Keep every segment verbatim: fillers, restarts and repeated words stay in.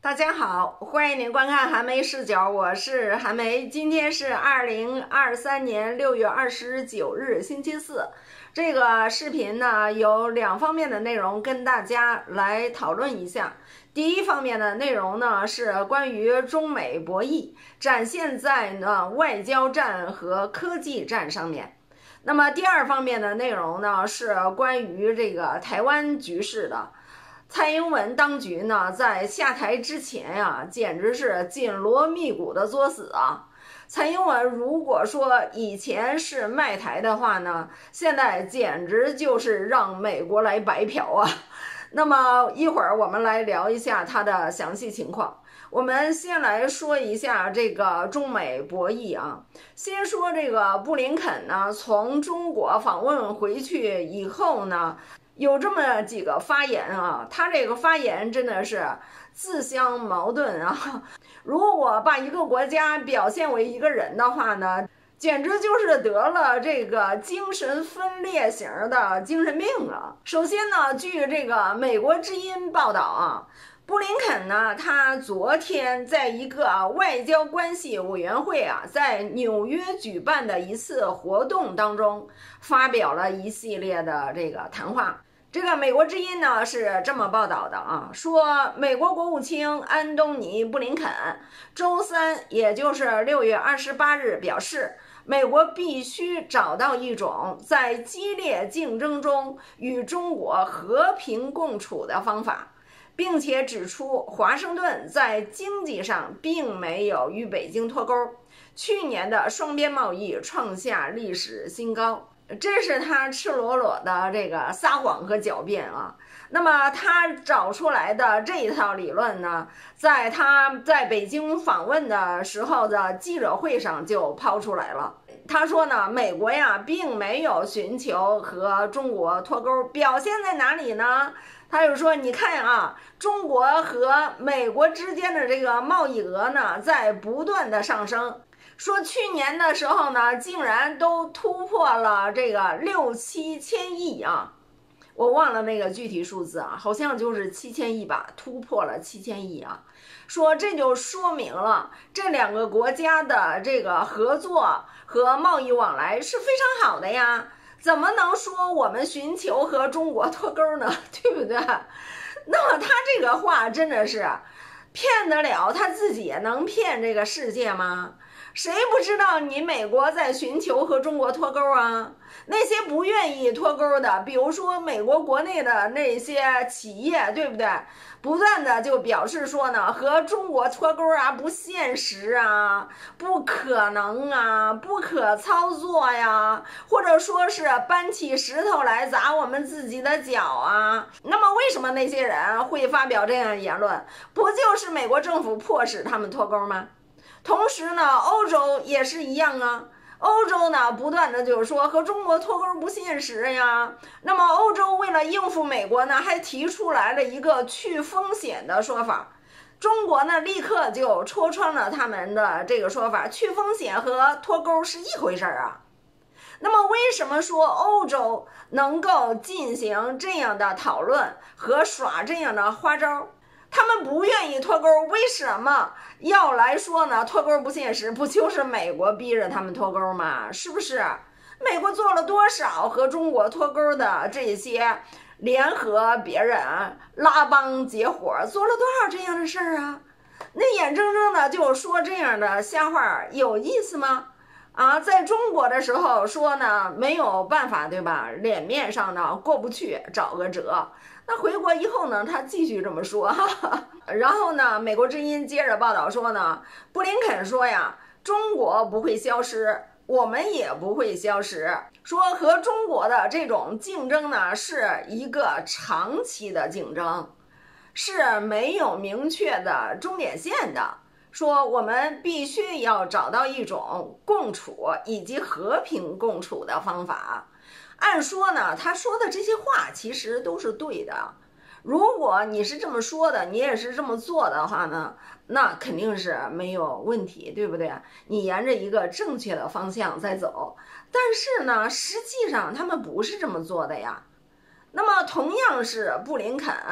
大家好，欢迎您观看韩梅视角，我是韩梅。今天是二零二三年六月二十九日，星期四。这个视频呢有两方面的内容跟大家来讨论一下。第一方面的内容呢是关于中美博弈展现在呢外交战和科技战上面。那么第二方面的内容呢是关于这个台湾局势的。蔡英文当局呢，在下台之前呀、啊，简直是紧锣密鼓的作死啊！蔡英文如果说以前是卖台的话呢，现在简直就是让美国来白嫖啊！那么一会儿我们来聊一下它的详细情况。我们先来说一下这个中美博弈啊，先说这个布林肯呢，从中国访问回去以后呢。有这么几个发言啊，他这个发言真的是自相矛盾啊。如果把一个国家表现为一个人的话呢，简直就是得了这个精神分裂型的精神病啊。首先呢，据这个美国之音报道啊，布林肯呢，他昨天在一个外交关系委员会啊，在纽约举办的一次活动当中，发表了一系列的这个谈话。这个美国之音呢是这么报道的啊，说美国国务卿安东尼·布林肯周三，也就是六月二十八日表示，美国必须找到一种在激烈竞争中与中国和平共处的方法。并且指出，华盛顿在经济上并没有与北京脱钩，去年的双边贸易创下历史新高。这是他赤裸裸的这个撒谎和狡辩啊。那么他找出来的这一套理论呢，在他在北京访问的时候的记者会上就抛出来了。他说呢，美国呀并没有寻求和中国脱钩，表现在哪里呢？他就说，你看啊，中国和美国之间的这个贸易额呢，在不断的上升。说去年的时候呢，竟然都突破了这个六七千亿啊，我忘了那个具体数字啊，好像就是七千亿吧，突破了七千亿啊。说这就说明了这两个国家的这个合作和贸易往来是非常好的呀。怎么能说我们寻求和中国脱钩呢？对不对？那么他这个话真的是骗得了他自己，能骗这个世界吗？谁不知道你美国在寻求和中国脱钩啊？那些不愿意脱钩的，比如说美国国内的那些企业，对不对？不断的就表示说呢，和中国脱钩啊，不现实啊，不可能啊，不可操作呀，或者说是搬起石头来砸我们自己的脚啊。那么为什么那些人会发表这样的言论？不就是美国政府迫使他们脱钩吗？同时呢，欧洲也是一样啊。欧洲呢，不断的就是说和中国脱钩不现实呀。那么欧洲为了应付美国呢，还提出来了一个去风险的说法。中国呢，立刻就戳穿了他们的这个说法，去风险和脱钩是一回事啊。那么为什么说欧洲能够进行这样的讨论和耍这样的花招？他们不愿意脱钩，为什么要来说呢？脱钩不现实，不就是美国逼着他们脱钩吗？是不是？美国做了多少和中国脱钩的这些联合别人拉帮结伙，做了多少这样的事儿啊？那眼睁睁的就说这样的瞎话，有意思吗？啊，在中国的时候说呢，没有办法，对吧？脸面上呢过不去，找个辙。那回国以后呢，他继续这么说，哈哈。然后呢，美国之音接着报道说呢，布林肯说呀，中国不会消失，我们也不会消失。说和中国的这种竞争呢，是一个长期的竞争，是没有明确的终点线的。说我们必须要找到一种共处以及和平共处的方法。按说呢，他说的这些话其实都是对的。如果你是这么说的，你也是这么做的话呢，那肯定是没有问题，对不对？你沿着一个正确的方向在走。但是呢，实际上他们不是这么做的呀。那么同样是布林肯，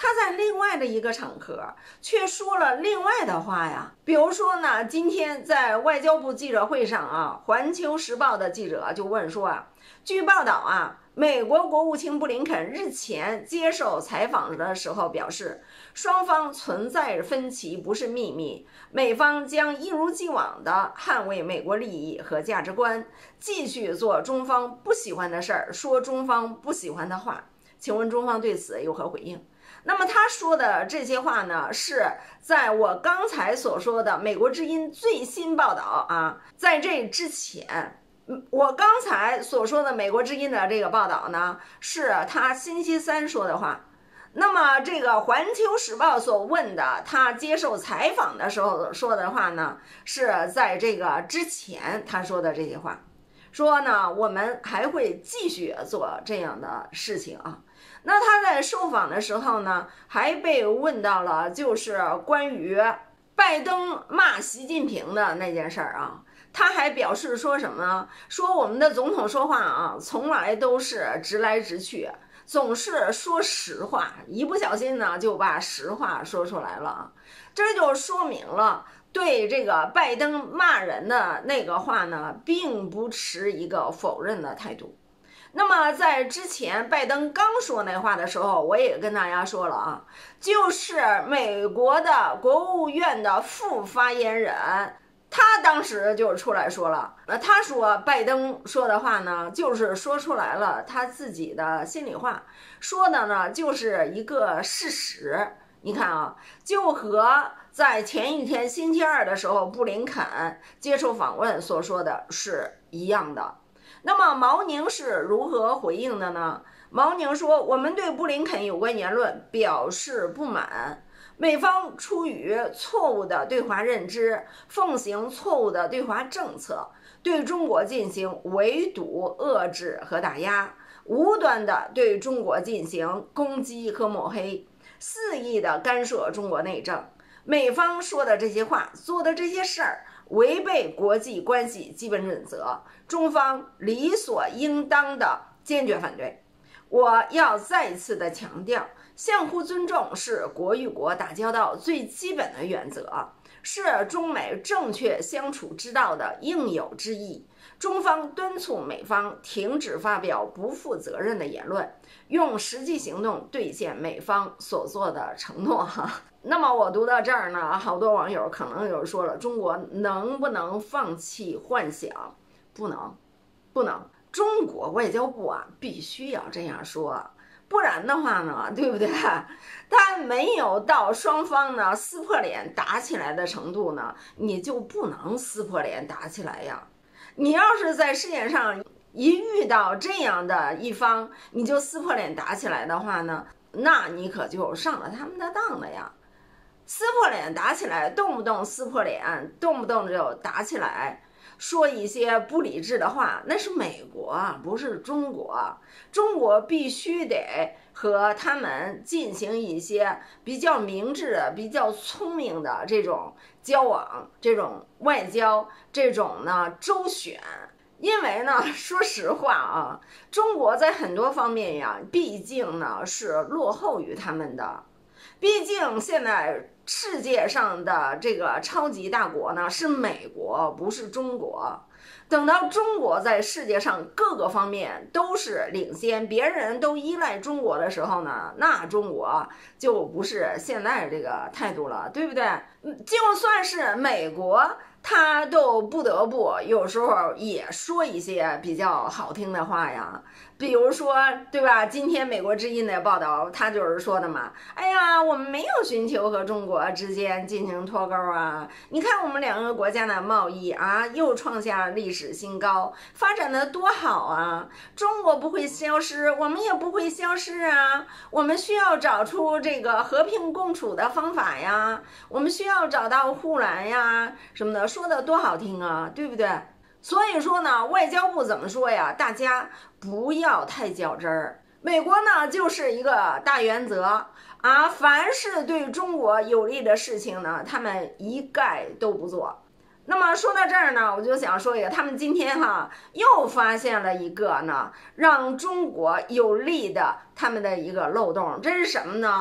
他在另外的一个场合却说了另外的话呀。比如说呢，今天在外交部记者会上啊，环球时报的记者就问说啊，据报道啊，美国国务卿布林肯日前接受采访的时候表示，双方存在分歧不是秘密，美方将一如既往地捍卫美国利益和价值观，继续做中方不喜欢的事儿，说中方不喜欢的话。请问中方对此有何回应？那么他说的这些话呢，是在我刚才所说的美国之音最新报道啊，在这之前，我刚才所说的美国之音的这个报道呢，是他星期三说的话。那么这个环球时报所问的，他接受采访的时候说的话呢，是在这个之前他说的这些话，说呢我们还会继续做这样的事情啊。那他在受访的时候呢，还被问到了就是关于拜登骂习近平的那件事儿啊。他还表示说什么呢？说我们的总统说话啊，从来都是直来直去，总是说实话，一不小心呢就把实话说出来了。这就说明了对这个拜登骂人的那个话呢，并不持一个否认的态度。那么在之前拜登刚说那话的时候，我也跟大家说了啊，就是美国的国务院的副发言人，他当时就出来说了，那他说拜登说的话呢，就是说出来了他自己的心里话，说的呢就是一个事实。你看啊，就和在前一天星期二的时候布林肯接受访问所说的是一样的。那么毛宁是如何回应的呢？毛宁说，我们对布林肯有关言论表示不满，美方出于错误的对华认知，奉行错误的对华政策，对中国进行围堵、遏制和打压，无端的对中国进行攻击和抹黑，肆意的干涉中国内政。美方说的这些话，做的这些事儿，违背国际关系基本准则，中方理所应当的坚决反对。我要再次的强调，相互尊重是国与国打交道最基本的原则，是中美正确相处之道的应有之义。中方敦促美方停止发表不负责任的言论，用实际行动兑现美方所做的承诺哈。那么我读到这儿呢，好多网友可能有说了，中国能不能放弃幻想？不能，不能。中国外交部啊，必须要这样说，不然的话呢，对不对？他没有到双方呢撕破脸打起来的程度呢，你就不能撕破脸打起来呀。你要是在世界上一遇到这样的一方，你就撕破脸打起来的话呢，那你可就上了他们的当了呀。撕破脸打起来，动不动撕破脸，动不动就打起来，说一些不理智的话，那是美国，不是中国。中国必须得和他们进行一些比较明智的、比较聪明的这种交往，这种外交，这种呢周旋。因为呢，说实话啊，中国在很多方面呀，毕竟呢是落后于他们的。毕竟现在世界上的这个超级大国呢是美国，不是中国。等到中国在世界上各个方面都是领先，别人都依赖中国的时候呢，那中国就不是现在这个态度了，对不对？就算是美国，他都不得不有时候也说一些比较好听的话呀。比如说，对吧？今天美国之音的报道，他就是说的嘛，哎呀，我们没有寻求和中国之间进行脱钩啊。你看我们两个国家的贸易啊，又创下历史新高，发展的多好啊！中国不会消失，我们也不会消失啊。我们需要找出这个和平共处的方法呀，我们需要找到护栏呀，什么的，说的多好听啊，对不对？所以说呢，外交部怎么说呀？大家不要太较真儿。美国呢，就是一个大原则啊，凡是对中国有利的事情呢，他们一概都不做。那么说到这儿呢，我就想说一个，他们今天哈又发现了一个呢，让中国有利的他们的一个漏洞，这是什么呢？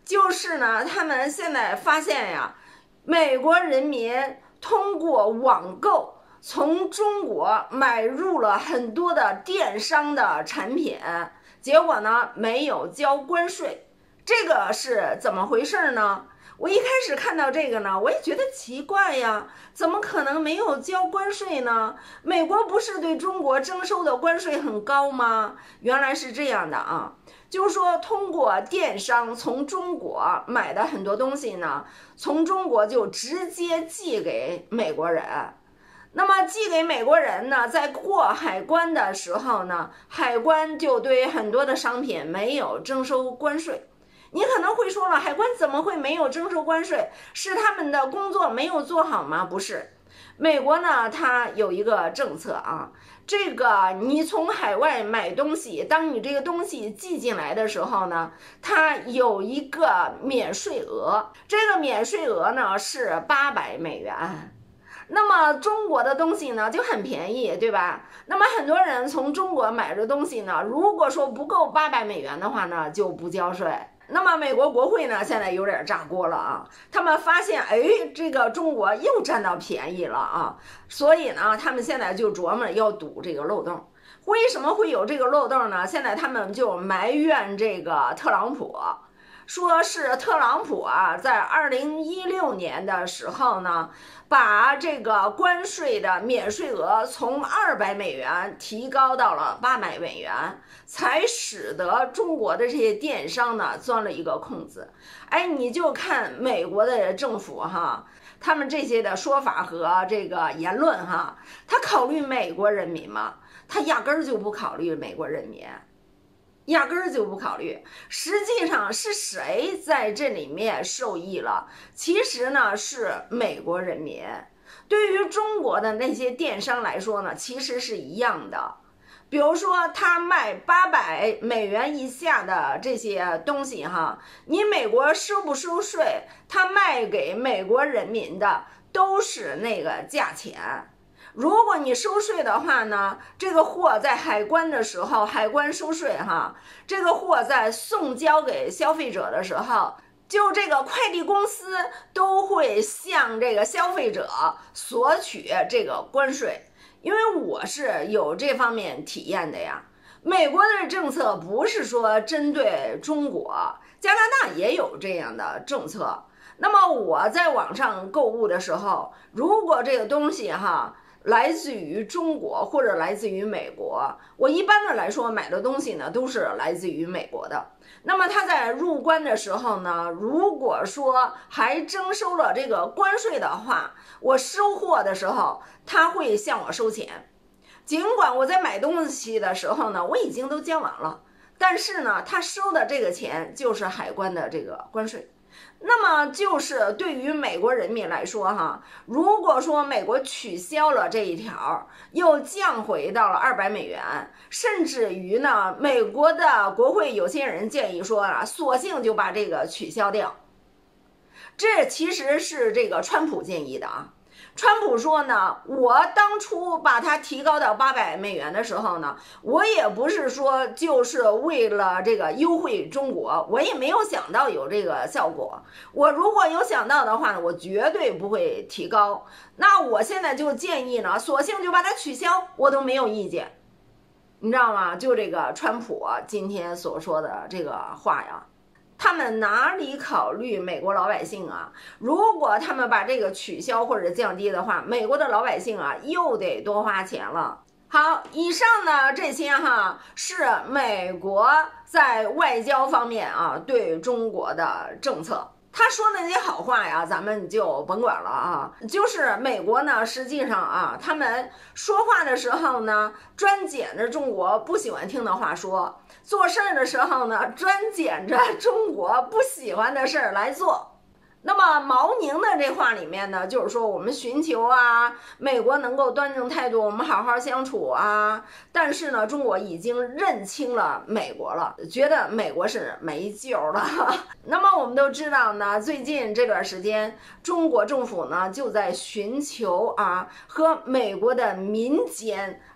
就是呢，他们现在发现呀，美国人民通过网购从中国买入了很多的电商的产品，结果呢没有交关税，这个是怎么回事呢？我一开始看到这个呢，我也觉得奇怪呀，怎么可能没有交关税呢？美国不是对中国征收的关税很高吗？原来是这样的啊，就是说通过电商从中国买的很多东西呢，从中国就直接寄给美国人。那么寄给美国人呢，在过海关的时候呢，海关就对很多的商品没有征收关税。你可能会说了，海关怎么会没有征收关税？是他们的工作没有做好吗？不是，美国呢，它有一个政策啊，这个你从海外买东西，当你这个东西寄进来的时候呢，它有一个免税额，这个免税额呢是八百美元。那么中国的东西呢就很便宜，对吧？那么很多人从中国买的东西呢，如果说不够八百美元的话呢，就不交税。那么美国国会呢现在有点炸锅了啊，他们发现哎，这个中国又占到便宜了啊，所以呢他们现在就琢磨要堵这个漏洞。为什么会有这个漏洞呢？现在他们就埋怨这个特朗普，说是特朗普啊，在二零一六年的时候呢，把这个关税的免税额从二百美元提高到了八百美元，才使得中国的这些电商呢钻了一个空子。哎，你就看美国的政府哈，他们这些的说法和这个言论哈，他考虑美国人民吗？他压根儿就不考虑美国人民。压根儿就不考虑，实际上是谁在这里面受益了？其实呢是美国人民。对于中国的那些电商来说呢，其实是一样的。比如说他卖八百美元以下的这些东西哈，你美国收不收税，他卖给美国人民的都是那个价钱。如果你收税的话呢，这个货在海关的时候，海关收税哈，这个货在送交给消费者的时候，就这个快递公司都会向这个消费者索取这个关税。因为我是有这方面体验的呀。美国的政策不是说针对中国，加拿大也有这样的政策。那么我在网上购物的时候，如果这个东西哈来自于中国或者来自于美国，我一般的来说买的东西呢都是来自于美国的。那么他在入关的时候呢，如果说还征收了这个关税的话，我收货的时候他会向我收钱。尽管我在买东西的时候呢，我已经都交完了，但是呢他收的这个钱就是海关的这个关税。那么就是对于美国人民来说哈，如果说美国取消了这一条，又降回到了二百美元，甚至于呢，美国的国会有些人建议说啊，索性就把这个取消掉。这其实是这个川普建议的啊。川普说呢，我当初把它提高到八百美元的时候呢，我也不是说就是为了这个优惠中国，我也没有想到有这个效果。我如果有想到的话呢，我绝对不会提高。那我现在就建议呢，索性就把它取消，我都没有意见。你知道吗？就这个川普今天所说的这个话呀，他们哪里考虑美国老百姓啊？如果他们把这个取消或者降低的话，美国的老百姓啊又得多花钱了。好，以上呢这些哈是美国在外交方面啊对中国的政策。他说的那些好话呀，咱们就甭管了啊。就是美国呢，实际上啊，他们说话的时候呢，专捡着中国不喜欢听的话说；做事儿的时候呢，专捡着中国不喜欢的事儿来做。那么毛宁的这话里面呢，就是说我们寻求啊，美国能够端正态度，我们好好相处啊。但是呢，中国已经认清了美国了，觉得美国是没救了。那么我们都知道呢，最近这段时间，中国政府呢就在寻求啊和美国的民间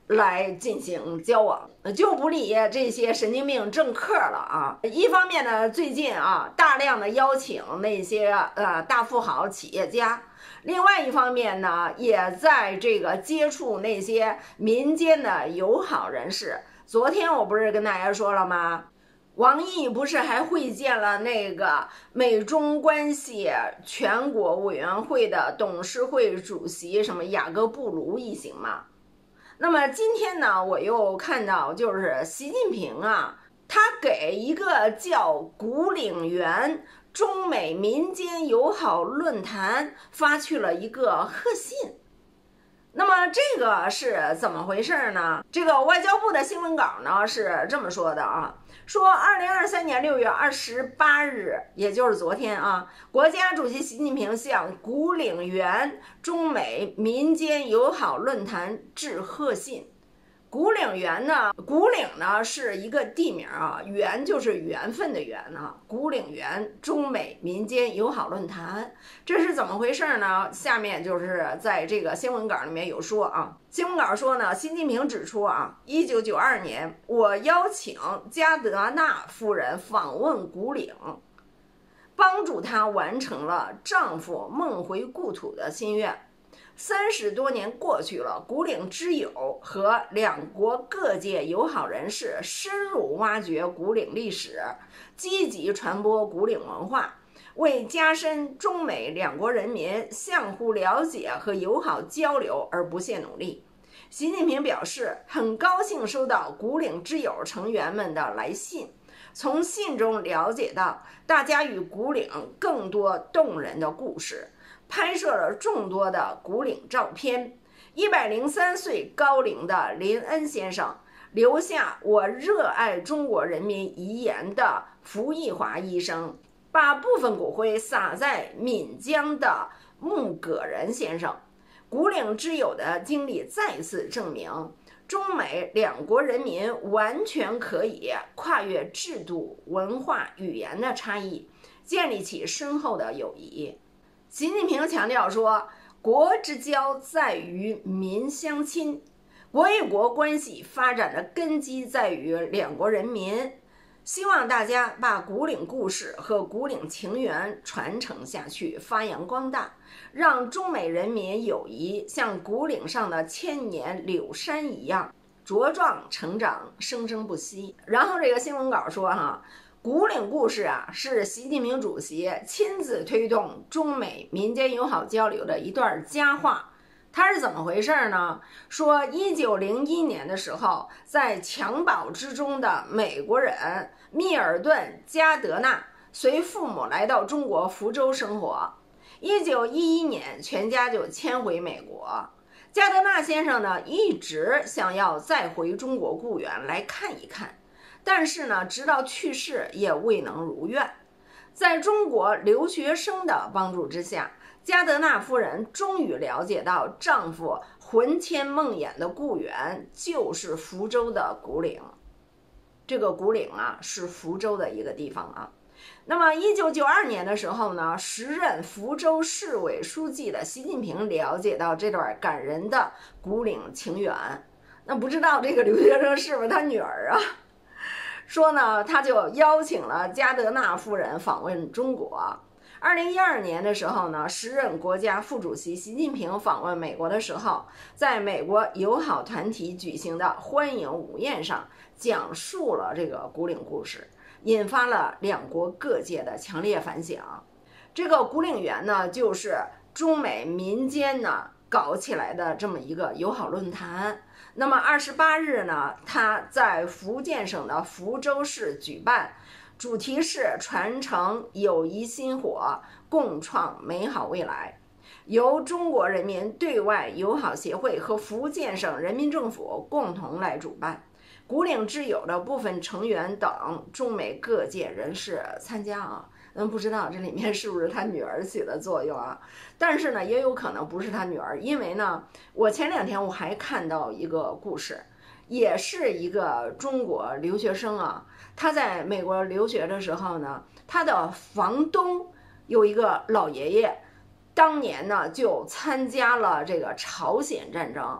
来进行交往，就不理这些神经病政客了啊。一方面呢，最近啊大量的邀请那些呃大富豪企业家，另外一方面呢，也在这个接触那些民间的友好人士。昨天我不是跟大家说了吗？王毅不是还会见了那个美中关系全国委员会的董事会主席什么雅各布卢一行吗？那么今天呢，我又看到就是习近平啊，他给一个叫古岭园中美民间友好论坛发去了一个贺信。那么这个是怎么回事呢？这个外交部的新闻稿呢是这么说的啊，说二零二三年六月二十八日，也就是昨天啊，国家主席习近平向古岭园中美民间友好论坛致贺信。古岭园呢，古岭呢是一个地名啊，缘就是缘分的缘啊。古岭园中美民间友好论坛，这是怎么回事呢？下面就是在这个新闻稿里面有说啊，新闻稿说呢，习近平指出啊，一九九二年我邀请加德纳夫人访问古岭，帮助她完成了丈夫梦回故土的心愿。三十多年过去了，古岭之友和两国各界友好人士深入挖掘古岭历史，积极传播古岭文化，为加深中美两国人民相互了解和友好交流而不懈努力。习近平表示，很高兴收到古岭之友成员们的来信，从信中了解到大家与古岭更多动人的故事，拍摄了众多的古岭照片。一百零三岁高龄的林恩先生留下我热爱中国人民遗言的福义华医生，把部分骨灰撒在闽江的穆葛仁先生。古岭之友的经历再次证明，中美两国人民完全可以跨越制度、文化、语言的差异，建立起深厚的友谊。习近平强调说，国之交在于民相亲，国与国关系发展的根基在于两国人民。希望大家把古岭故事和古岭情缘传承下去，发扬光大，让中美人民友谊像古岭上的千年柳杉一样茁壮成长，生生不息。然后这个新闻稿说哈，古岭故事啊，是习近平主席亲自推动中美民间友好交流的一段佳话。它是怎么回事呢？说一九零一年的时候，在襁褓之中的美国人密尔顿·加德纳随父母来到中国福州生活。一九一一年，全家就迁回美国。加德纳先生呢，一直想要再回中国故园来看一看，但是呢，直到去世也未能如愿。在中国留学生的帮助之下，加德纳夫人终于了解到丈夫魂牵梦魇的故园就是福州的古岭。这个古岭啊，是福州的一个地方啊。那么一九九二年的时候呢，时任福州市委书记的习近平了解到这段感人的古岭情缘。那不知道这个留学生是不是他女儿啊？说呢，他就邀请了加德纳夫人访问中国。二零一二年的时候呢，时任国家副主席习近平访问美国的时候，在美国友好团体举行的欢迎午宴上，讲述了这个古岭故事，引发了两国各界的强烈反响。这个古岭园呢，就是中美民间呢搞起来的这么一个友好论坛。那么二十八日呢，他在福建省的福州市举办，主题是传承友谊薪火，共创美好未来。由中国人民对外友好协会和福建省人民政府共同来主办，古岭之友的部分成员等中美各界人士参加啊。嗯，不知道这里面是不是他女儿起的作用啊？但是呢，也有可能不是他女儿，因为呢，我前两天我还看到一个故事，也是一个中国留学生啊，他在美国留学的时候呢，他的房东有一个老爷爷，当年呢就参加了这个朝鲜战争。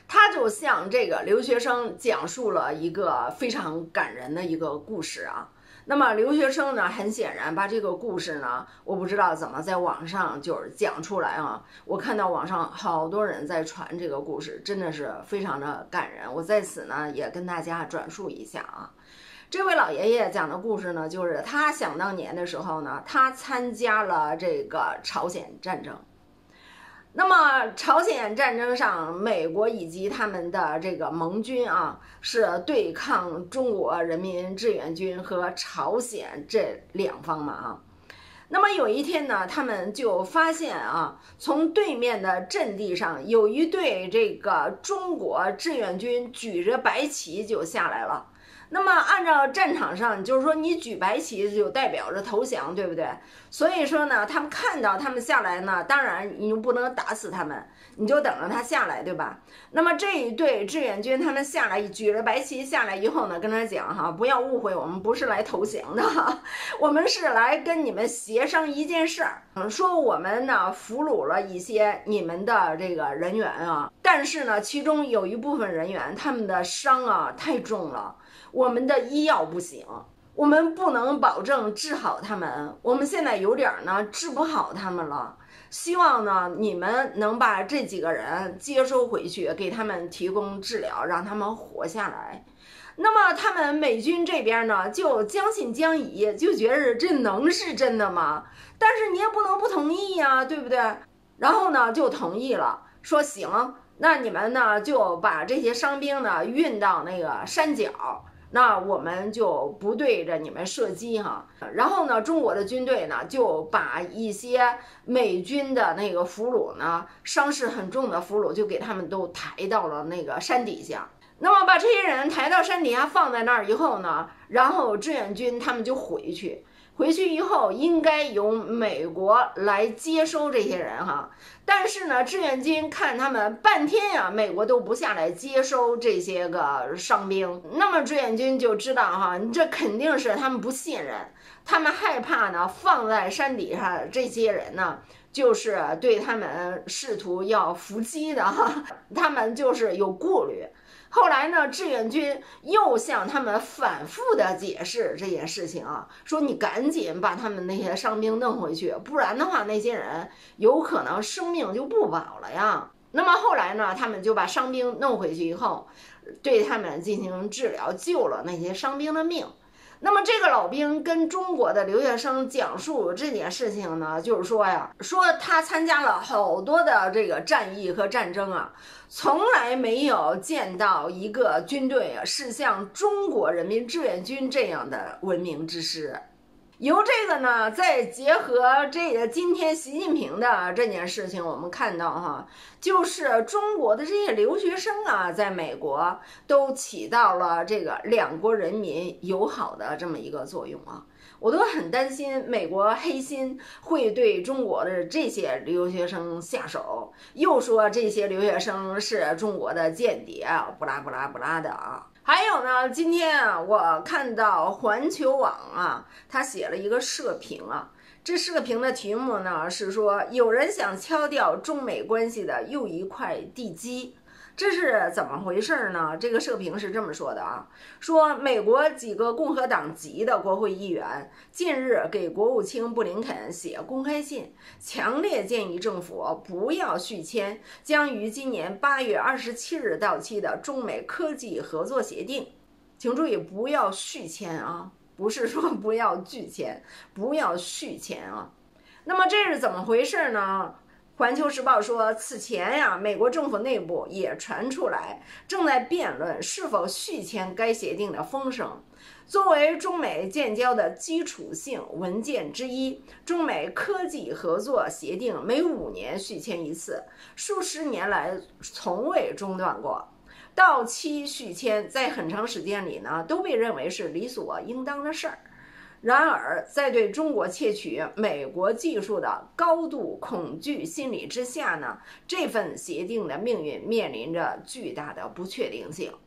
他就向这个留学生讲述了一个非常感人的一个故事啊。那么留学生呢，很显然把这个故事呢，我不知道怎么在网上就是讲出来啊。我看到网上好多人在传这个故事，真的是非常的感人。我在此呢也跟大家转述一下啊。这位老爷爷讲的故事呢，就是他想当年的时候呢，他参加了这个朝鲜战争。那么朝鲜战争上，美国以及他们的这个盟军啊，是对抗中国人民志愿军和朝鲜这两方嘛啊。那么有一天呢，他们就发现啊，从对面的阵地上有一队这个中国志愿军举着白旗就下来了。那么按照战场上，就是说你举白旗就代表着投降，对不对？所以说呢，他们看到他们下来呢，当然你就不能打死他们，你就等着他下来，对吧？那么这一队志愿军他们下来，举着白旗下来以后呢，跟他讲哈，不要误会，我们不是来投降的，我们是来跟你们协商一件事儿，说我们呢俘虏了一些你们的这个人员啊，但是呢，其中有一部分人员他们的伤啊太重了。我们的医药不行，我们不能保证治好他们，我们现在有点呢治不好他们了。希望呢你们能把这几个人接收回去，给他们提供治疗，让他们活下来。那么他们美军这边呢就将信将疑，就觉得这能是真的吗？但是你也不能不同意呀，对不对？然后呢就同意了，说行，那你们呢就把这些伤兵呢运到那个山脚，那我们就不对着你们射击哈。然后呢，中国的军队呢就把一些美军的那个俘虏呢，伤势很重的俘虏，就给他们都抬到了那个山底下。那么把这些人抬到山底下放在那儿以后呢，然后志愿军他们就回去。回去以后应该由美国来接收这些人哈，但是呢，志愿军看他们半天呀、啊，美国都不下来接收这些个伤兵，那么志愿军就知道哈，你这肯定是他们不信任，他们害怕呢，放在山底下这些人呢，就是对他们试图要伏击的哈，他们就是有顾虑。后来呢，志愿军又向他们反复的解释这件事情啊，说你赶紧把他们那些伤兵弄回去，不然的话那些人有可能生命就不保了呀。那么后来呢，他们就把伤兵弄回去以后，对他们进行治疗，救了那些伤兵的命。那么这个老兵跟中国的留学生讲述这件事情呢，就是说呀，说他参加了好多的这个战役和战争啊，从来没有见到一个军队啊是像中国人民志愿军这样的文明之师。由这个呢，再结合这个今天习近平的这件事情，我们看到哈，就是中国的这些留学生啊，在美国都起到了这个两国人民友好的这么一个作用啊。我都很担心美国黑心会对中国的这些留学生下手，又说这些留学生是中国的间谍啊，不拉不拉不拉的啊。还有呢，今天啊，我看到环球网啊，他写了一个社评啊，这社评的题目呢是说，有人想敲掉中美关系的又一块地基。这是怎么回事呢？这个社评是这么说的啊，说美国几个共和党籍的国会议员近日给国务卿布林肯写公开信，强烈建议政府不要续签将于今年八月二十七日到期的中美科技合作协定。请注意，不要续签啊，不是说不要拒签，不要续签啊。那么这是怎么回事呢？环球时报说，此前呀，美国政府内部也传出来正在辩论是否续签该协定的风声。作为中美建交的基础性文件之一，中美科技合作协定每五年续签一次，数十年来从未中断过。到期续签在很长时间里呢，都被认为是理所应当的事儿。然而，在对中国窃取美国技术的高度恐惧心理之下呢，这份协定的命运面临着巨大的不确定性。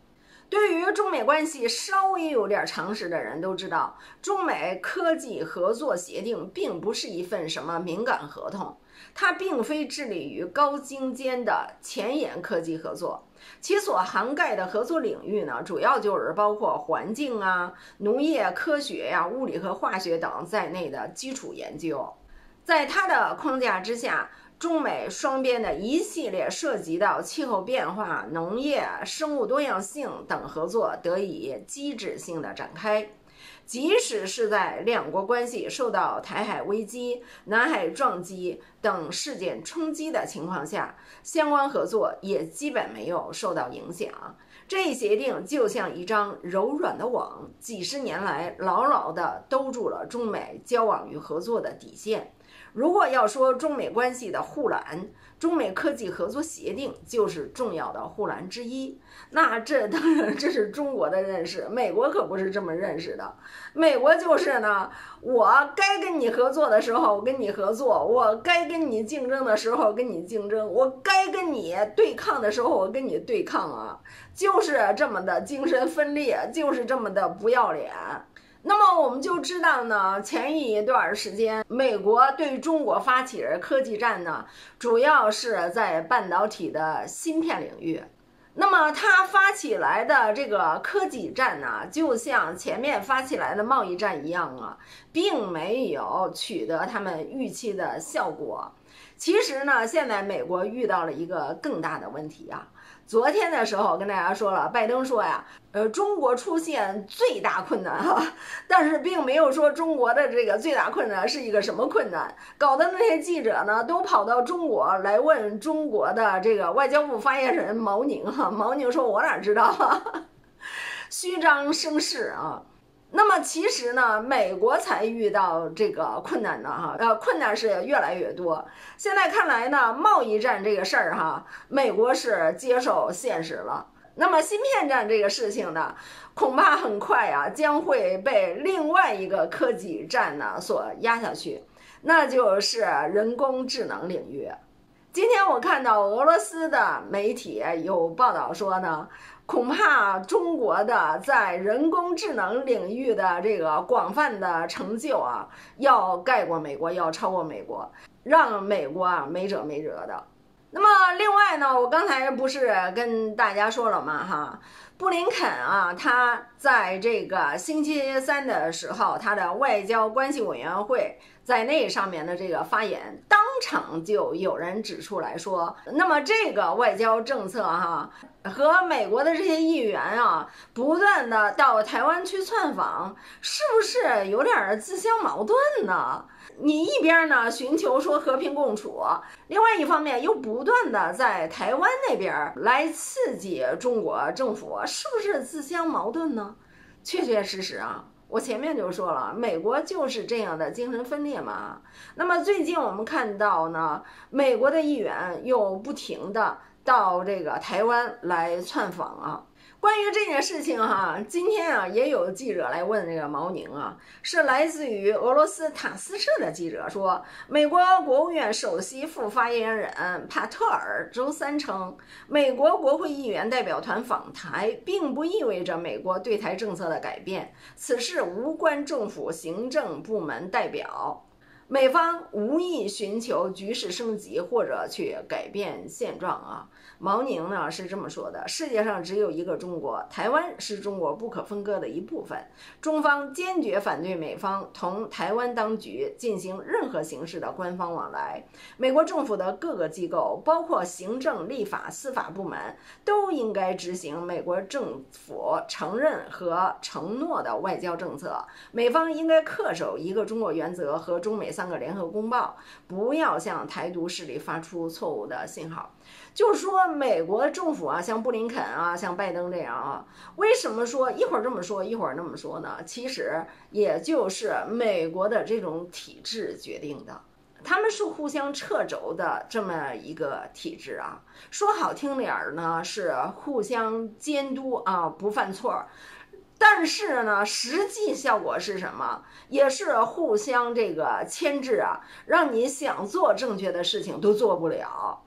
对于中美关系稍微有点常识的人都知道，中美科技合作协定并不是一份什么敏感合同，它并非致力于高精尖的前沿科技合作，其所涵盖的合作领域呢，主要就是包括环境啊、农业科学呀、物理和化学等在内的基础研究。在它的框架之下，中美双边的一系列涉及到气候变化、农业、生物多样性等合作得以机制性的展开。即使是在两国关系受到台海危机、南海撞击等事件冲击的情况下，相关合作也基本没有受到影响。这一协定就像一张柔软的网，几十年来牢牢地兜住了中美交往与合作的底线。如果要说中美关系的护栏，中美科技合作协定就是重要的护栏之一。那这当然这是中国的认识，美国可不是这么认识的。美国就是呢，我该跟你合作的时候我跟你合作，我该跟你竞争的时候跟你竞争，我该跟你对抗的时候我跟你对抗啊，就是这么的精神分裂，就是这么的不要脸。那么我们就知道呢，前一段时间美国对中国发起的科技战呢，主要是在半导体的芯片领域。那么它发起来的这个科技战呢，就像前面发起来的贸易战一样啊，并没有取得他们预期的效果。其实呢，现在美国遇到了一个更大的问题啊。昨天的时候跟大家说了，拜登说呀，呃，中国出现最大困难哈，但是并没有说中国的这个最大困难是一个什么困难，搞得那些记者呢都跑到中国来问中国的这个外交部发言人毛宁哈，毛宁说我哪知道啊，虚张声势啊。那么其实呢，美国才遇到这个困难呢哈，呃，困难是越来越多。现在看来呢，贸易战这个事儿哈，美国是接受现实了。那么芯片战这个事情呢，恐怕很快啊将会被另外一个科技战呢所压下去，那就是人工智能领域。今天我看到俄罗斯的媒体有报道说呢，恐怕中国的在人工智能领域的这个广泛的成就啊，要盖过美国，要超过美国，让美国啊没辙没辙的。那么另外呢，我刚才不是跟大家说了吗哈，布林肯啊，他在这个星期三的时候，他的外交关系委员会在那上面的这个发言，当场就有人指出来说，那么这个外交政策哈，和美国的这些议员啊，不断的到台湾去窜访，是不是有点自相矛盾呢？你一边呢寻求说和平共处，另外一方面又不断的在台湾那边来刺激中国政府，是不是自相矛盾呢？确确实实啊，我前面就说了，美国就是这样的精神分裂嘛。那么最近我们看到呢，美国的议员又不停的到这个台湾来窜访啊。关于这件事情哈，今天啊也有记者来问这个毛宁啊，是来自于俄罗斯塔斯社的记者说，美国国务院首席副发言人帕特尔周三称，美国国会议员代表团访台并不意味着美国对台政策的改变，此事无关政府行政部门代表。美方无意寻求局势升级或者去改变现状啊。毛宁呢是这么说的，世界上只有一个中国，台湾是中国不可分割的一部分，中方坚决反对美方同台湾当局进行任何形式的官方往来。美国政府的各个机构，包括行政、立法、司法部门，都应该执行美国政府承认和承诺的外交政策。美方应该恪守一个中国原则和中美三个联合公报，不要向台独势力发出错误的信号。就是说美国政府啊，像布林肯啊，像拜登这样啊，为什么说一会儿这么说一会儿那么说呢？其实也就是美国的这种体制决定的，他们是互相掣肘的这么一个体制啊。说好听点儿呢是互相监督啊，不犯错，但是呢实际效果是什么？也是互相这个牵制啊，让你想做正确的事情都做不了。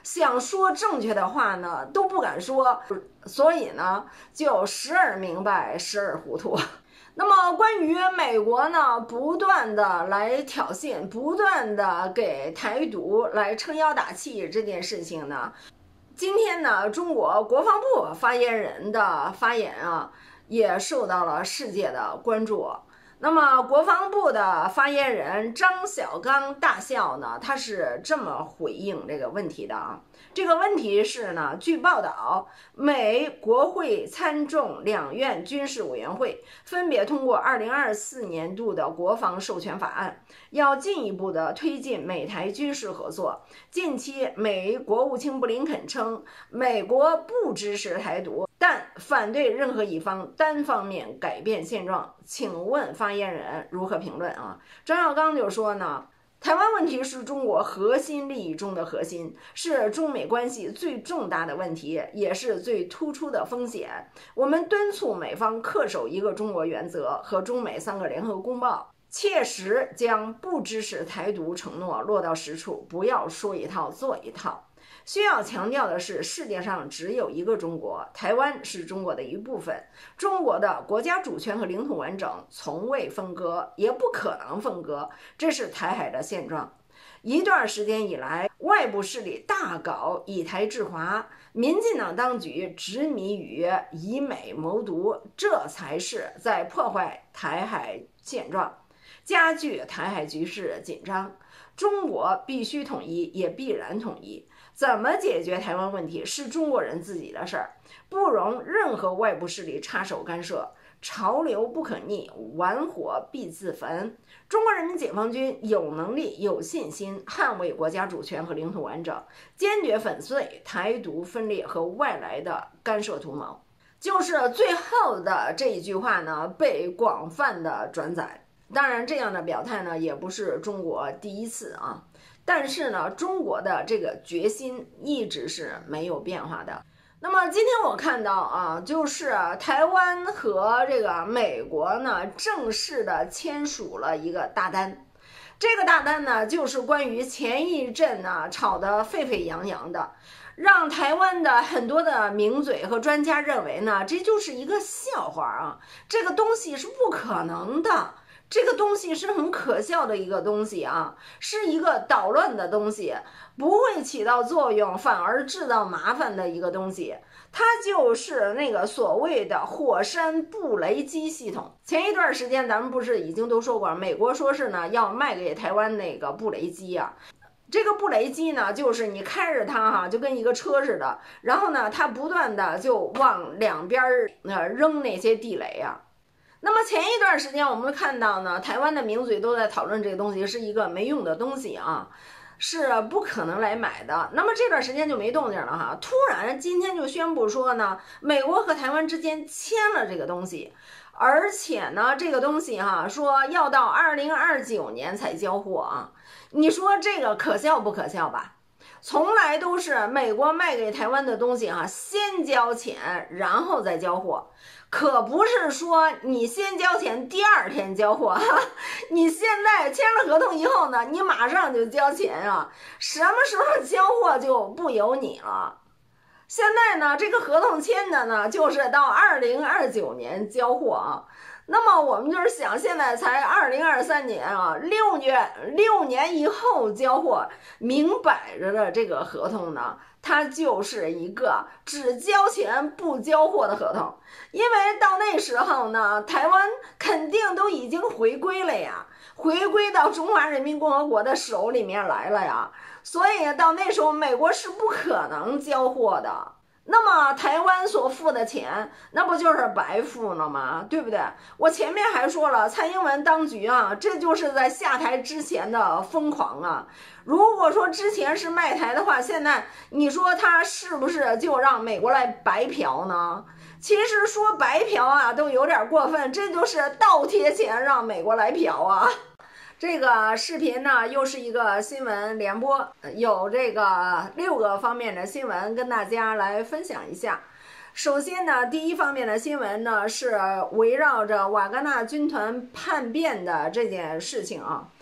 想说正确的话呢都不敢说，所以呢就时而明白时而糊涂。那么关于美国呢不断的来挑衅，不断的给台独来撑腰打气这件事情呢，今天呢中国国防部发言人的发言啊也受到了世界的关注。那么国防部的发言人张小刚大校呢，他是这么回应这个问题的啊。这个问题是呢，据报道，美国会参众两院军事委员会分别通过二零二四年度的国防授权法案，要进一步的推进美台军事合作。近期，美国务卿布林肯称，美国不支持台独，但反对任何一方单方面改变现状。请问发言人如何评论啊？张小刚就说呢，台湾问题是中国核心利益中的核心，是中美关系最重大的问题，也是最突出的风险。我们敦促美方恪守一个中国原则和中美三个联合公报，切实将不支持台独承诺落到实处，不要说一套做一套。需要强调的是，世界上只有一个中国，台湾是中国的一部分，中国的国家主权和领土完整从未分割，也不可能分割，这是台海的现状。一段时间以来，外部势力大搞以台制华，民进党当局执迷于以美谋独，这才是在破坏台海现状，加剧台海局势紧张。中国必须统一，也必然统一。怎么解决台湾问题是中国人自己的事儿，不容任何外部势力插手干涉。潮流不可逆，玩火必自焚。中国人民解放军有能力、有信心捍卫国家主权和领土完整，坚决粉碎台独分裂和外来的干涉图谋。就是最后的这一句话呢，被广泛的转载。当然，这样的表态呢，也不是中国第一次啊。但是呢，中国的这个决心一直是没有变化的。那么今天我看到啊，就是台湾和这个美国呢正式的签署了一个大单。这个大单呢，就是关于前一阵呢吵得沸沸扬扬的，让台湾的很多的名嘴和专家认为呢，这就是一个笑话啊，这个东西是不可能的。这个东西是很可笑的一个东西啊，是一个捣乱的东西，不会起到作用，反而制造麻烦的一个东西。它就是那个所谓的火山布雷机系统。前一段时间咱们不是已经都说过，美国说是呢要卖给台湾那个布雷机啊。这个布雷机呢，就是你开着它哈，就跟一个车似的，然后呢，它不断的就往两边呃扔那些地雷啊。那么前一段时间我们看到呢，台湾的名嘴都在讨论这个东西是一个没用的东西啊，是不可能来买的。那么这段时间就没动静了哈，突然今天就宣布说呢，美国和台湾之间签了这个东西，而且呢，这个东西哈说要到二零二九年才交货啊。你说这个可笑不可笑吧？从来都是美国卖给台湾的东西哈，先交钱然后再交货。可不是说你先交钱第二天交货哈，你现在签了合同以后呢，你马上就交钱啊，什么时候交货就不由你了。现在呢，这个合同签的呢，就是到二零二九年交货啊。那么我们就是想，现在才二零二三年啊，六年六年以后交货，明摆着的这个合同呢，它就是一个只交钱不交货的合同。因为到那时候呢，台湾肯定都已经回归了呀，回归到中华人民共和国的手里面来了呀，所以到那时候美国是不可能交货的。那么台湾所付的钱，那不就是白付了吗？对不对？我前面还说了，蔡英文当局啊，这就是在下台之前的疯狂啊。如果说之前是卖台的话，现在你说他是不是就让美国来白嫖呢？其实说白嫖啊都有点过分，这就是倒贴钱让美国来嫖啊。这个视频呢，又是一个新闻联播，有这个六个方面的新闻跟大家来分享一下。首先呢，第一方面的新闻呢，是围绕着瓦格纳军团叛变的这件事情啊。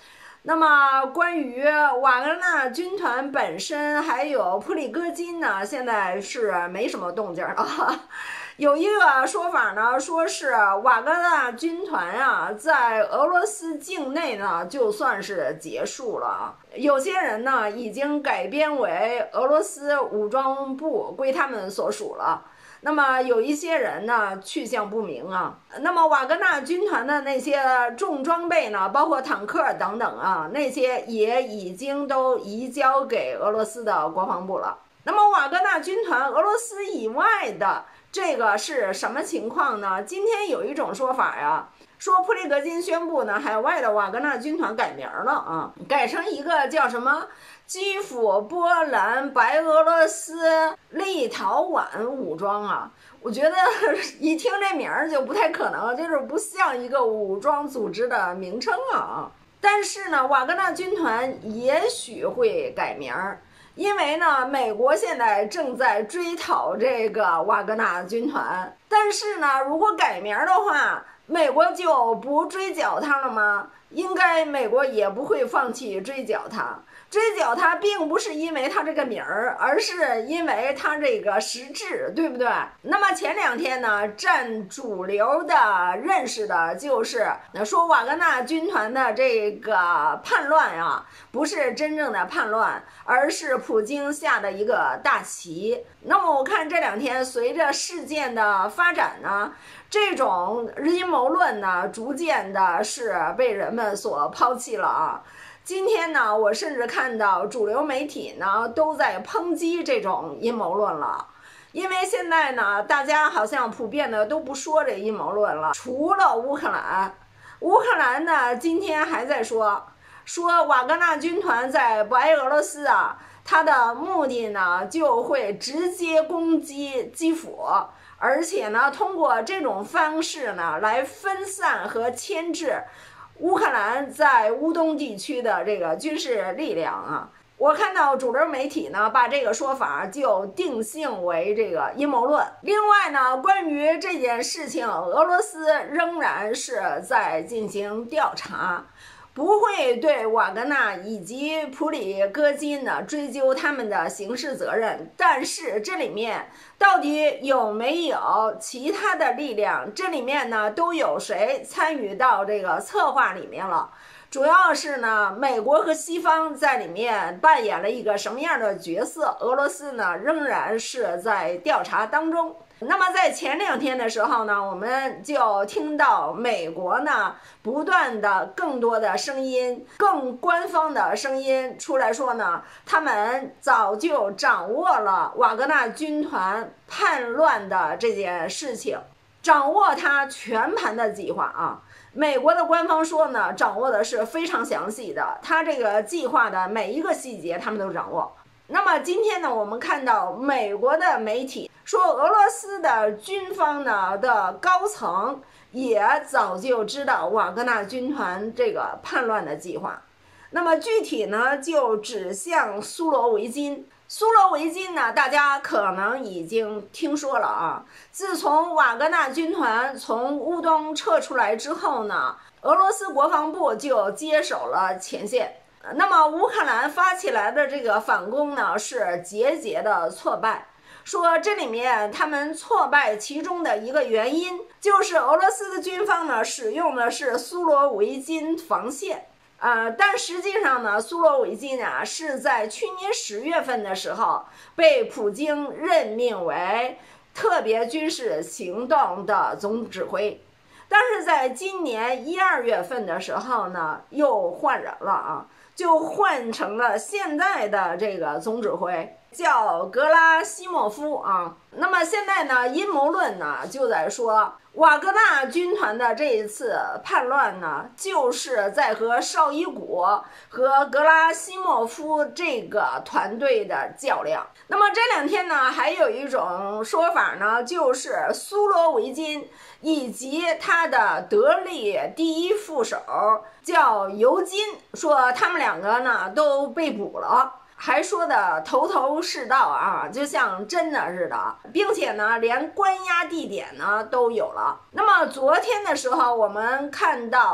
那么关于瓦格纳军团本身还有普里戈金呢，现在是没什么动静了。有一个说法呢，说是瓦格纳军团啊，在俄罗斯境内呢就算是结束了。有些人呢已经改编为俄罗斯武装部归他们所属了。那么有一些人呢去向不明啊。那么瓦格纳军团的那些重装备呢，包括坦克等等啊，那些也已经都移交给俄罗斯的国防部了。那么瓦格纳军团俄罗斯以外的这个是什么情况呢？今天有一种说法呀，说普里戈金宣布呢，海外的瓦格纳军团改名了啊，改成一个叫什么基辅、波兰、白俄罗斯、立陶宛武装啊。我觉得一听这名儿就不太可能，就是不像一个武装组织的名称啊。但是呢，瓦格纳军团也许会改名儿。因为呢，美国现在正在追讨这个瓦格纳军团，但是呢，如果改名的话，美国就不追缴他了吗？应该美国也不会放弃追缴他。追缴他并不是因为他这个名儿，而是因为他这个实质，对不对？那么前两天呢，占主流的认识的就是说瓦格纳军团的这个叛乱啊，不是真正的叛乱，而是普京下的一个大棋。那么我看这两天随着事件的发展呢，这种阴谋论呢，逐渐的是被人们所抛弃了啊。今天呢，我甚至看到主流媒体呢都在抨击这种阴谋论了，因为现在呢，大家好像普遍的都不说这阴谋论了，除了乌克兰。乌克兰呢，今天还在说，说瓦格纳军团在白俄罗斯啊，它的目的呢就会直接攻击基辅，而且呢，通过这种方式呢来分散和牵制乌克兰在乌东地区的这个军事力量啊。我看到主流媒体呢把这个说法就定性为这个阴谋论。另外呢，关于这件事情，俄罗斯仍然是在进行调查，不会对瓦格纳以及普里戈金呢追究他们的刑事责任，但是这里面到底有没有其他的力量，这里面呢都有谁参与到这个策划里面了？主要是呢，美国和西方在里面扮演了一个什么样的角色？俄罗斯呢仍然是在调查当中。那么在前两天的时候呢，我们就听到美国呢不断的更多的声音，更官方的声音出来说呢，他们早就掌握了瓦格纳军团叛乱的这件事情，掌握它全盘的计划啊。美国的官方说呢，掌握的是非常详细的，他这个计划的每一个细节他们都掌握。那么今天呢，我们看到美国的媒体说，俄罗斯的军方呢的高层也早就知道瓦格纳军团这个叛乱的计划。那么具体呢，就指向苏罗维金。苏罗维金呢，大家可能已经听说了啊。自从瓦格纳军团从乌东撤出来之后呢，俄罗斯国防部就接手了前线。那么乌克兰发起来的这个反攻呢，是节节的挫败。说这里面他们挫败其中的一个原因，就是俄罗斯的军方呢使用的是苏罗维金防线。呃，但实际上呢，苏罗维金啊是在去年十月份的时候被普京任命为特别军事行动的总指挥，但是在今年一二月份的时候呢，又换人了啊，就换成了现在的这个总指挥，叫格拉西莫夫啊。那么现在呢，阴谋论呢就在说，瓦格纳军团的这一次叛乱呢，就是在和绍伊古和格拉西莫夫这个团队的较量。那么这两天呢，还有一种说法呢，就是苏罗维金以及他的得力第一副手叫尤金，说他们两个呢都被捕了。还说的头头是道啊，就像真的似的，并且呢，连关押地点呢都有了。那么昨天的时候，我们看到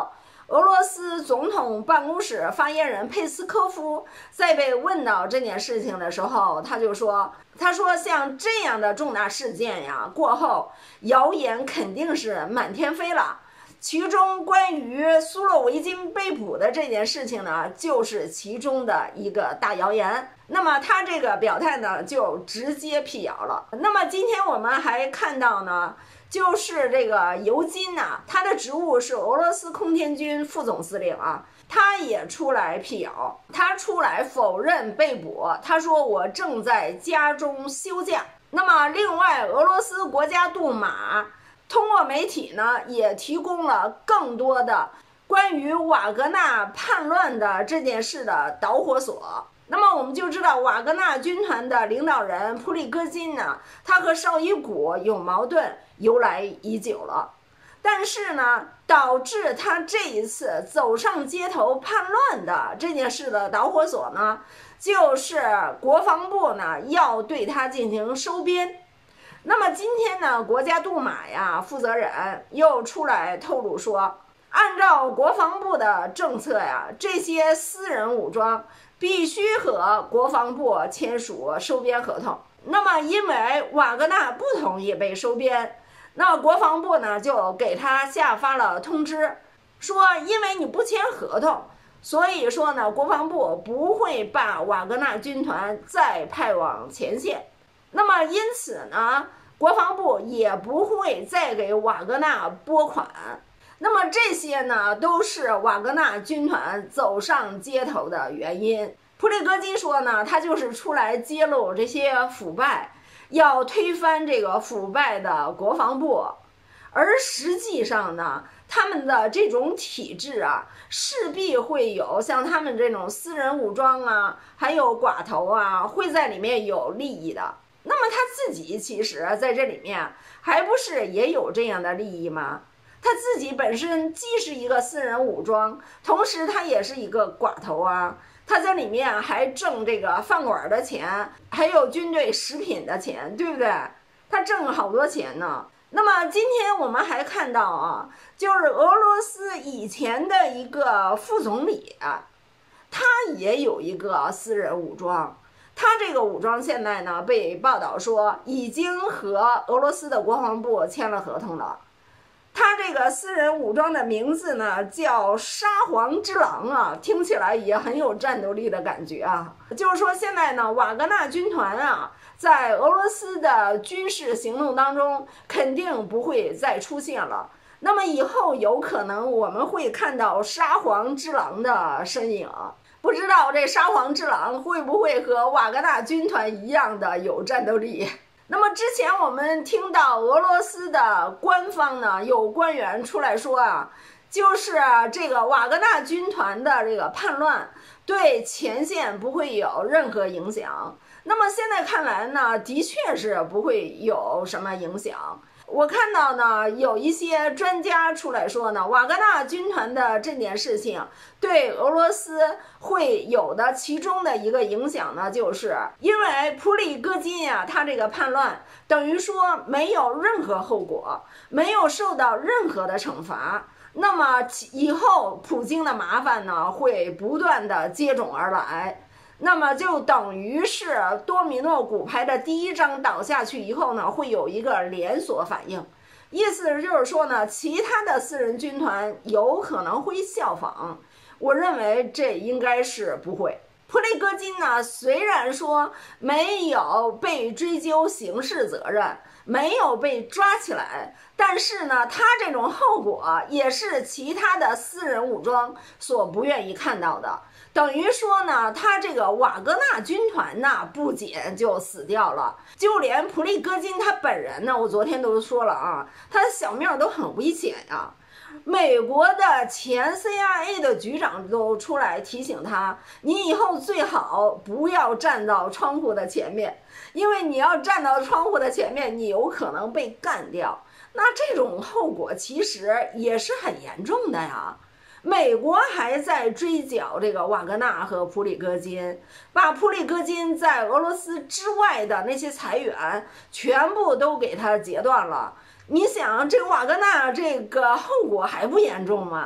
俄罗斯总统办公室发言人佩斯科夫在被问到这件事情的时候，他就说，他说像这样的重大事件呀，过后谣言肯定是满天飞了。其中关于苏洛维金被捕的这件事情呢，就是其中的一个大谣言。那么他这个表态呢，就直接辟谣了。那么今天我们还看到呢，就是这个尤金呐，他的职务是俄罗斯空天军副总司令啊，他也出来辟谣，他出来否认被捕，他说我正在家中休假。那么另外，俄罗斯国家杜马通过媒体呢，也提供了更多的关于瓦格纳叛乱的这件事的导火索。那么我们就知道，瓦格纳军团的领导人普里戈金呢，他和绍伊古有矛盾，由来已久了。但是呢，导致他这一次走上街头叛乱的这件事的导火索呢，就是国防部呢要对他进行收编。那么今天呢，国家杜马呀负责人又出来透露说，按照国防部的政策呀，这些私人武装必须和国防部签署收编合同。那么因为瓦格纳不同意被收编，那国防部呢就给他下发了通知，说因为你不签合同，所以说呢，国防部不会把瓦格纳军团再派往前线。那么因此呢，国防部也不会再给瓦格纳拨款。那么这些呢，都是瓦格纳军团走上街头的原因。普里戈金说呢，他就是出来揭露这些腐败，要推翻这个腐败的国防部。而实际上呢，他们的这种体制啊，势必会有像他们这种私人武装啊，还有寡头啊，会在里面有利益的。那么他自己其实在这里面还不是也有这样的利益吗？他自己本身既是一个私人武装，同时他也是一个寡头啊，他在里面还挣这个饭馆的钱，还有军队食品的钱，对不对？他挣了好多钱呢。那么今天我们还看到啊，就是俄罗斯以前的一个副总理啊，他也有一个私人武装。他这个武装现在呢，被报道说已经和俄罗斯的国防部签了合同了。他这个私人武装的名字呢叫沙皇之狼啊，听起来也很有战斗力的感觉啊。就是说现在呢，瓦格纳军团啊，在俄罗斯的军事行动当中肯定不会再出现了。那么以后有可能我们会看到沙皇之狼的身影。不知道这沙皇之狼会不会和瓦格纳军团一样的有战斗力？那么之前我们听到俄罗斯的官方呢，有官员出来说啊，就是这个瓦格纳军团的这个叛乱对前线不会有任何影响。那么现在看来呢，的确是不会有什么影响。我看到呢，有一些专家出来说呢，瓦格纳军团的这件事情对俄罗斯会有的其中的一个影响呢，就是因为普里戈金呀，他这个叛乱等于说没有任何后果，没有受到任何的惩罚。那么以后普京的麻烦呢，会不断的接踵而来。那么就等于是多米诺骨牌的第一张倒下去以后呢，会有一个连锁反应，意思就是说呢，其他的私人军团有可能会效仿。我认为这应该是不会。普里戈金呢，虽然说没有被追究刑事责任，没有被抓起来，但是呢，他这种后果也是其他的私人武装所不愿意看到的。等于说呢，他这个瓦格纳军团呢，不仅就死掉了，就连普里戈金他本人呢，我昨天都说了啊，他的小命都很危险呀。美国的前 C I A 的局长都出来提醒他，你以后最好不要站到窗户的前面，因为你要站到窗户的前面，你有可能被干掉。那这种后果其实也是很严重的呀。美国还在追缴这个瓦格纳和普里戈金，把普里戈金在俄罗斯之外的那些财源全部都给他截断了。你想这个瓦格纳这个后果还不严重吗？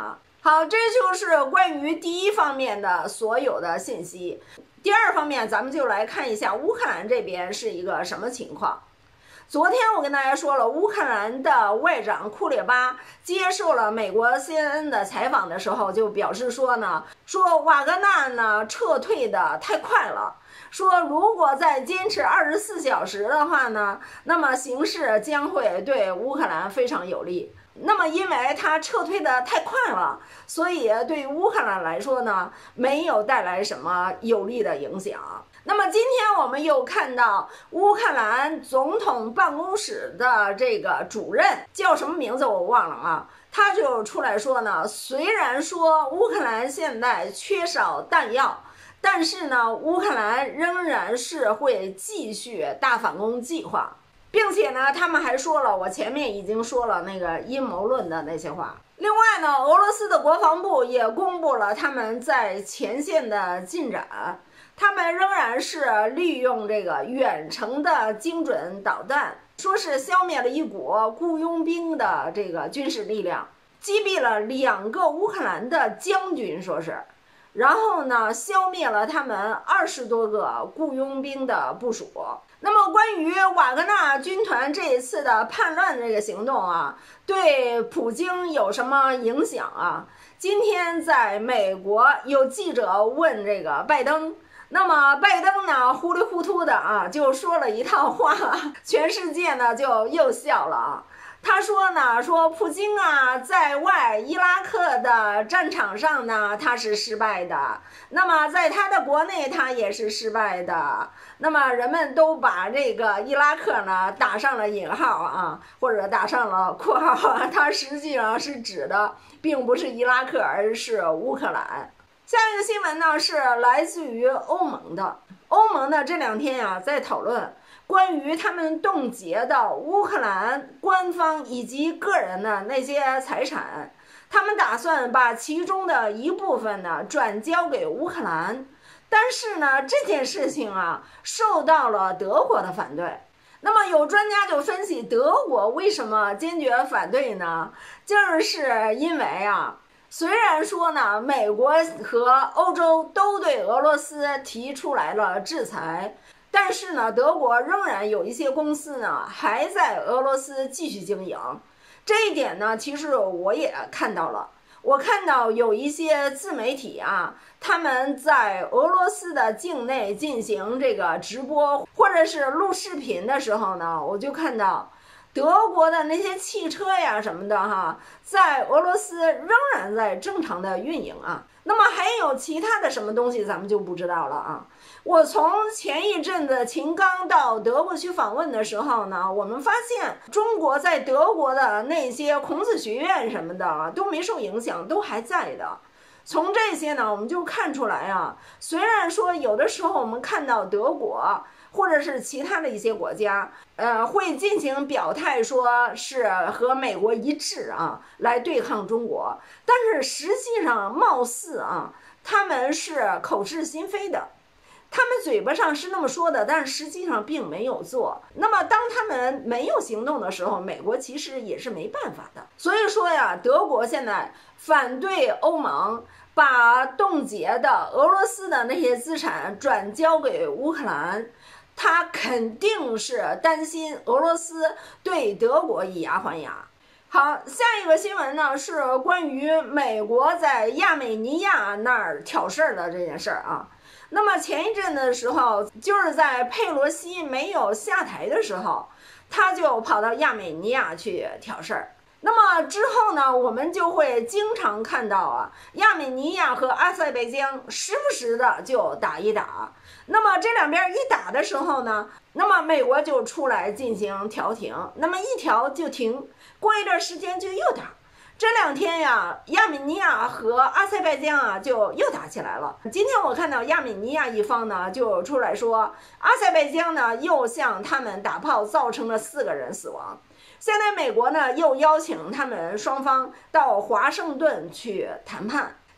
好，这就是关于第一方面的所有的信息。第二方面，咱们就来看一下乌克兰这边是一个什么情况。昨天我跟大家说了，乌克兰的外长库列巴接受了美国 C N N 的采访的时候，就表示说呢，说瓦格纳呢撤退的太快了，说如果再坚持二十四小时的话呢，那么形势将会对乌克兰非常有利。那么因为它撤退的太快了，所以对于乌克兰来说呢，没有带来什么有利的影响。那么今天我们又看到乌克兰总统办公室的这个主任叫什么名字我忘了啊，他就出来说呢，虽然说乌克兰现在缺少弹药，但是呢，乌克兰仍然是会继续大反攻计划，并且呢，他们还说了，我前面已经说了那个阴谋论的那些话。另外呢，俄罗斯的国防部也公布了他们在前线的进展，他们仍然是利用这个远程的精准导弹，说是消灭了一股雇佣兵的这个军事力量，击毙了两个乌克兰的将军，说是，然后呢，消灭了他们二十多个雇佣兵的部署。那么关于瓦格纳军团这一次的叛乱这个行动啊，对普京有什么影响啊？今天在美国有记者问这个拜登，那么拜登呢糊里糊涂的啊就说了一套话，全世界呢就又笑了啊。他说呢，说普京啊，在外伊拉克的战场上呢，他是失败的。那么在他的国内，他也是失败的。那么人们都把这个伊拉克呢打上了引号啊，或者打上了括号啊，它实际上是指的并不是伊拉克，而是乌克兰。下一个新闻呢是来自于欧盟的，欧盟呢这两天呀、啊、在讨论关于他们冻结的乌克兰官方以及个人的那些财产，他们打算把其中的一部分呢转交给乌克兰，但是呢这件事情啊受到了德国的反对。那么有专家就分析，德国为什么坚决反对呢？就是因为啊，虽然说呢美国和欧洲都对俄罗斯提出来了制裁，但是呢，德国仍然有一些公司呢还在俄罗斯继续经营。这一点呢，其实我也看到了。我看到有一些自媒体啊，他们在俄罗斯的境内进行这个直播或者是录视频的时候呢，我就看到德国的那些汽车呀什么的哈，在俄罗斯仍然在正常的运营啊。那么还有其他的什么东西咱们就不知道了啊。我从前一阵子秦刚到德国去访问的时候呢，我们发现中国在德国的那些孔子学院什么的啊都没受影响，都还在的。从这些呢我们就看出来啊，虽然说有的时候我们看到德国或者是其他的一些国家呃，会进行表态说是和美国一致啊来对抗中国，但是实际上貌似啊他们是口是心非的，他们嘴巴上是那么说的，但是实际上并没有做。那么当他们没有行动的时候，美国其实也是没办法的。所以说呀，德国现在反对欧盟把冻结的俄罗斯的那些资产转交给乌克兰，他肯定是担心俄罗斯对德国以牙还牙。好，下一个新闻呢是关于美国在亚美尼亚那儿挑事儿的这件事儿啊。那么前一阵的时候，就是在佩洛西没有下台的时候，他就跑到亚美尼亚去挑事儿。那么之后呢，我们就会经常看到啊，亚美尼亚和阿塞拜疆时不时的就打一打。那么这两边一打的时候呢，那么美国就出来进行调停，那么一调就停，过一段时间就又打。这两天呀，亚美尼亚和阿塞拜疆啊就又打起来了。今天我看到亚美尼亚一方呢就出来说，阿塞拜疆呢又向他们打炮，造成了四个人死亡。现在美国呢又邀请他们双方到华盛顿去谈判。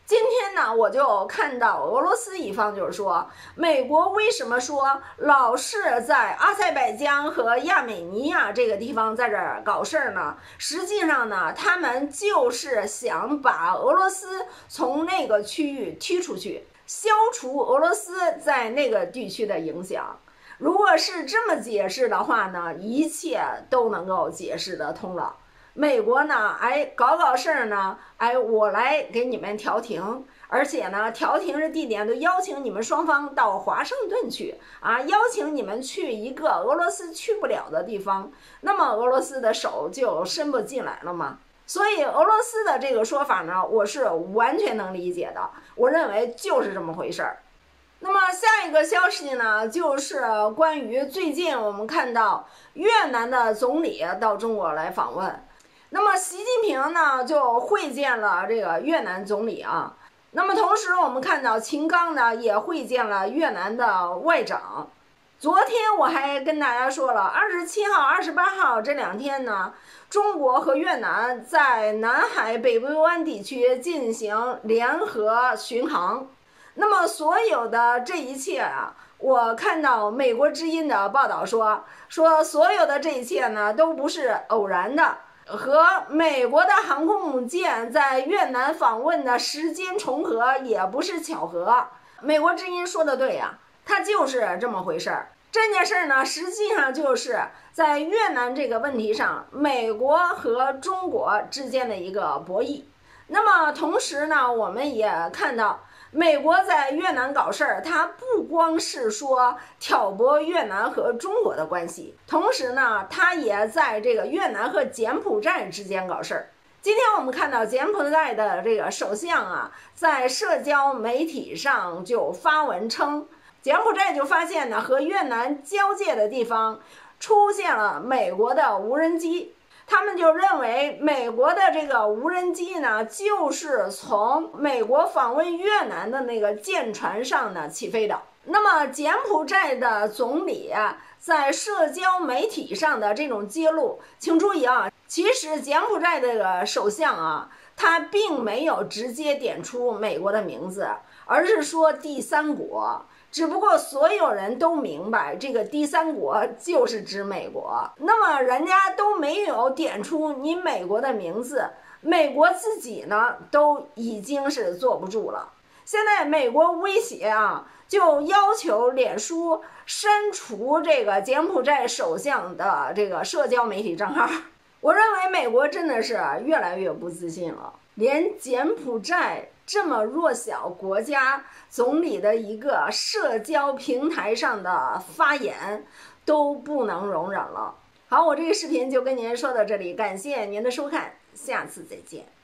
今天呢，我就看到俄罗斯一方就是说，美国为什么说老是在阿塞拜疆和亚美尼亚这个地方在这儿搞事儿呢？实际上呢，他们就是想把俄罗斯从那个区域踢出去，消除俄罗斯在那个地区的影响。如果是这么解释的话呢，一切都能够解释得通了。美国呢，哎，搞搞事儿呢，哎，我来给你们调停，而且呢，调停的地点都邀请你们双方到华盛顿去啊，邀请你们去一个俄罗斯去不了的地方，那么俄罗斯的手就伸不进来了嘛。所以俄罗斯的这个说法呢，我是完全能理解的，我认为就是这么回事儿。那么下一个消息呢，就是关于最近我们看到越南的总理到中国来访问。那么习近平呢就会见了这个越南总理啊，那么同时我们看到秦刚呢也会见了越南的外长。昨天我还跟大家说了，二十七号、二十八号这两天呢，中国和越南在南海北部湾地区进行联合巡航。那么所有的这一切啊，我看到美国之音的报道说，说所有的这一切呢都不是偶然的，和美国的航空母舰在越南访问的时间重合也不是巧合。美国之音说的对呀、啊，它就是这么回事儿。这件事呢，实际上就是在越南这个问题上，美国和中国之间的一个博弈。那么同时呢，我们也看到美国在越南搞事儿，它不光是说挑拨越南和中国的关系，同时呢，它也在这个越南和柬埔寨之间搞事儿。今天我们看到柬埔寨的这个首相啊，在社交媒体上就发文称，柬埔寨就发现呢，和越南交界的地方出现了美国的无人机。他们就认为美国的这个无人机呢，就是从美国访问越南的那个舰船上呢起飞的。那么柬埔寨的总理啊，在社交媒体上的这种揭露，请注意啊，其实柬埔寨这个首相啊，他并没有直接点出美国的名字，而是说第三国。只不过所有人都明白，这个第三国就是指美国。那么人家都没有点出你美国的名字，美国自己呢都已经是坐不住了。现在美国威胁啊，就要求脸书删除这个柬埔寨首相的这个社交媒体账号。我认为美国真的是越来越不自信了，连柬埔寨这么弱小国家总理的一个社交平台上的发言都不能容忍了。好，我这个视频就跟您说到这里，感谢您的收看，下次再见。